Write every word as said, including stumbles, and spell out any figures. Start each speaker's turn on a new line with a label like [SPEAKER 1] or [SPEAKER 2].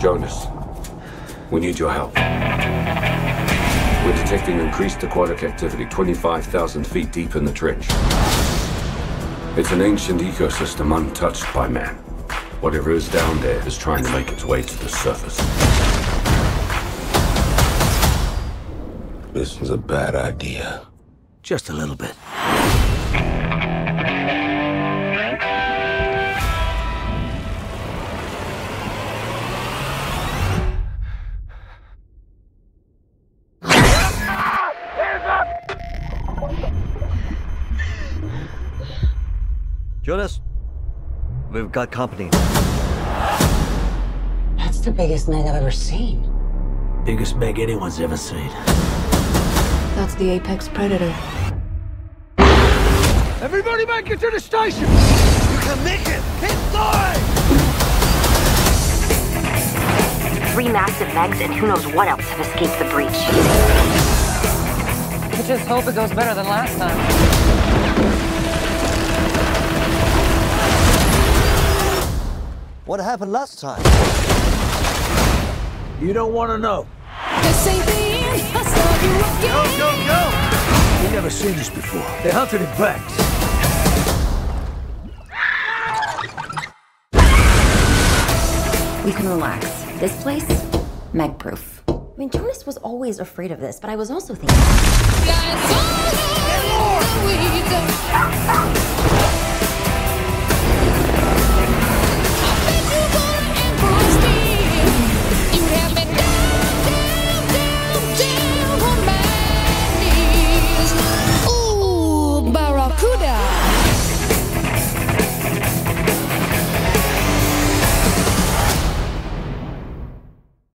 [SPEAKER 1] Jonas, we need your help. We're detecting increased aquatic activity twenty-five thousand feet deep in the trench. It's an ancient ecosystem untouched by man. Whatever is down there is trying to make its way to the surface.
[SPEAKER 2] This is a bad idea.
[SPEAKER 3] Just a little bit.
[SPEAKER 4] Jonas, we've got company.
[SPEAKER 5] That's the biggest Meg I've ever seen.
[SPEAKER 3] Biggest Meg anyone's ever seen.
[SPEAKER 6] That's the apex predator.
[SPEAKER 3] Everybody make it to the station! You can make it! Keep going!
[SPEAKER 7] Three massive Megs and who knows what else have escaped the breach.
[SPEAKER 8] I just hope it goes better than last time.
[SPEAKER 4] What happened last time?
[SPEAKER 3] You don't want to know.
[SPEAKER 6] This ain't the end. I saw you again.
[SPEAKER 3] Go, go, go! We've never seen this before. They hunted in packs.
[SPEAKER 9] We can relax. This place, Meg-proof. I mean, Jonas was always afraid of this, but I was also thinking...